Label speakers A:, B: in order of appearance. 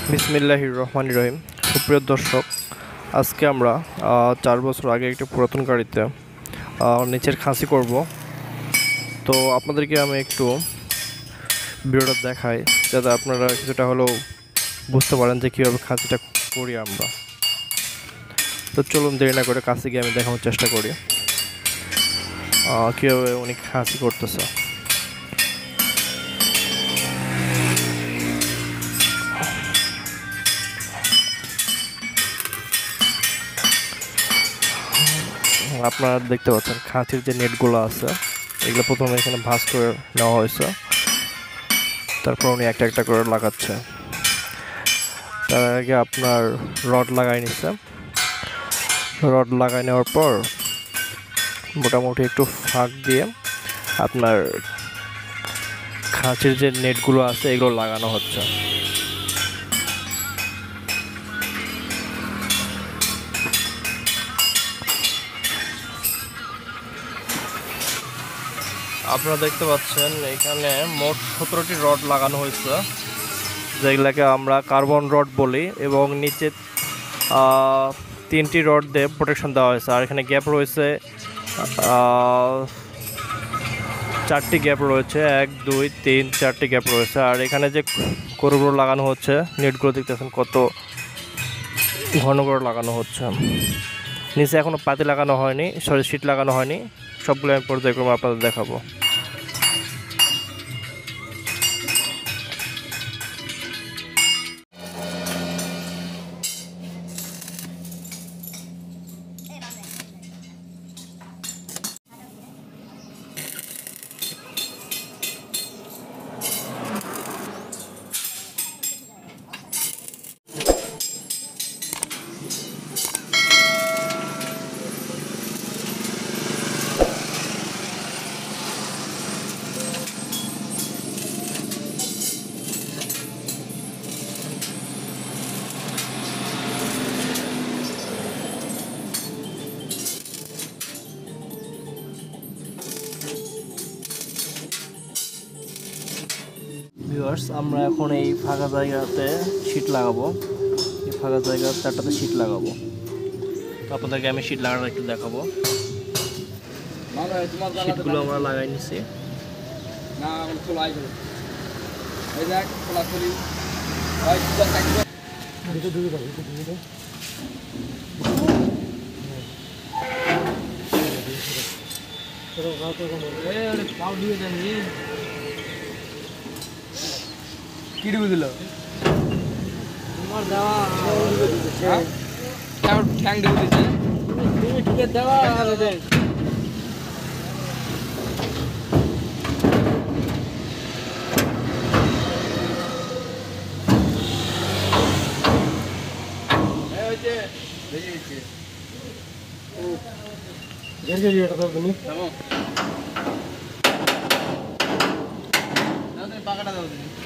A: বিসমিল্লাহির রহমানির রহিম। সুপ্রিয় দর্শক, আজকে আমরা 4 বছর আগে একটি পুরাতন গাড়িতে নিচের খাসি করব। তো আপনাদেরকে আমি একটু ভিডিওটা দেখাই, যাতে আপনারা কিছুটা হলেও বুঝতে পারেন যে কীভাবে খাসিটা করি আমরা। তো চলুন দেরি না করে কাছে গিয়ে আমি দেখানোর চেষ্টা করি কীভাবে উনি খাসি করতেছে। আপনারা দেখতে পাচ্ছেন খাঁচির যে নেটগুলো আছে, এগুলো প্রথমে এখানে ভাঁজ করে নেওয়া হয়েছে, তারপর উনি একটা একটা করে লাগাচ্ছে। তার আগে আপনার রড লাগাই নিচ্ছে। রড লাগাই নেওয়ার পর মোটামুটি একটু ফাঁক দিয়ে আপনার খাঁচির যে নেটগুলো আছে এগুলো লাগানো হচ্ছে। আপনারা দেখতে পাচ্ছেন এখানে মোট 17টি রড লাগানো হয়েছে, যেগুলোকে আমরা কার্বন রড বলি, এবং নিচে 3টি রড দিয়ে প্রোটেকশন দেওয়া হয়েছে। আর এখানে গ্যাপ রয়েছে 4টি গ্যাপ রয়েছে, 1 2 3 4টি গ্যাপ রয়েছে। আর এখানে যে করগুলো লাগানো হচ্ছে, নেটগুলো দেখতেছেন কত ঘন করে লাগানো হচ্ছে। নিচে এখনও পাতি লাগানো হয়নি, সরি শীট লাগানো হয়নি। সবগুলো আমি পর্যায়ক্রমে আপনাদের দেখাবো। ভিউয়ার্স, আমরা এখন এই ফাঁকা জায়গাতে শীট লাগাবো। এই ফাঁকা জায়গা 4টাতে শীট লাগাবো। তো আপনাদেরকে আমি শীট লাগানো একটু দেখাবো। শীটগুলো আমরা লাগাই নিছি। কি দিল তোমার দেওয়া ঠ্যাং দিয়ে দিছে, তুমি ঢুকে দেওয়া দেখ। পাকাটা দাও।